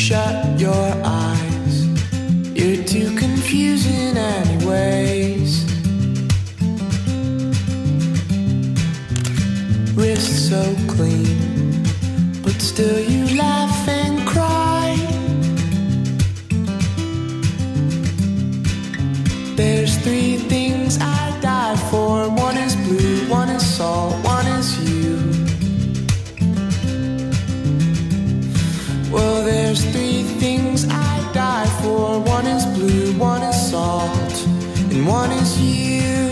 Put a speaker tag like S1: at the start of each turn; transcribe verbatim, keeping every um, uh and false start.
S1: shut your eyes. You're too confusing anyways. Wrist so clean, but still you laugh and cry. There's three things I'd die for. One is blue, one is salt, one is you. Well, there's three things I'd die for. One is blue, one is salt, and one is you.